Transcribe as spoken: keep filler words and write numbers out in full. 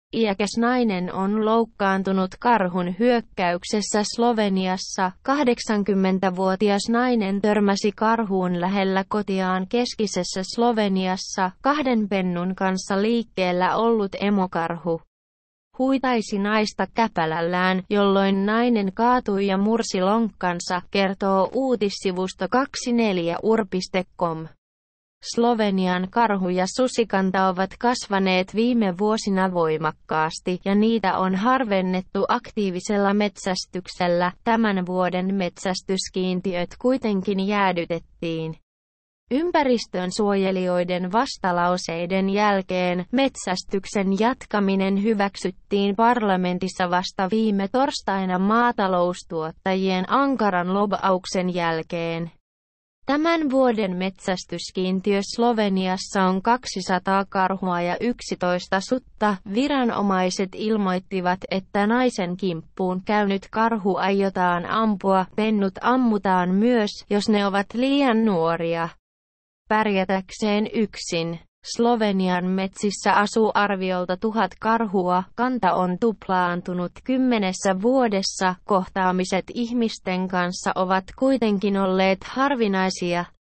Iäkäs nainen on loukkaantunut karhun hyökkäyksessä Sloveniassa. kahdeksankymmentävuotias nainen törmäsi karhuun lähellä kotiaan keskisessä Sloveniassa. Kahden pennun kanssa liikkeellä ollut emokarhu huitaisi naista käpälällään, jolloin nainen kaatui ja mursi lonkkansa, kertoo uutissivusto kaksikymmentäneljä ur piste com. Slovenian karhu- ja susikanta ovat kasvaneet viime vuosina voimakkaasti, ja niitä on harvennettu aktiivisella metsästyksellä. Tämän vuoden metsästyskiintiöt kuitenkin jäädytettiin ympäristönsuojelijoiden vastalauseiden jälkeen. Metsästyksen jatkaminen hyväksyttiin parlamentissa vasta viime torstaina maataloustuottajien ankaran lobauksen jälkeen. Tämän vuoden metsästyskiintiö Sloveniassa on kaksisataa karhua ja yksitoista sutta. Viranomaiset ilmoittivat, että naisen kimppuun käynyt karhu aiotaan ampua. Pennut ammutaan myös, jos ne ovat liian nuoria pärjätäkseen yksin. Slovenian metsissä asuu arviolta tuhat karhua. Kanta on tuplaantunut kymmenessä vuodessa. Kohtaamiset ihmisten kanssa ovat kuitenkin olleet harvinaisia.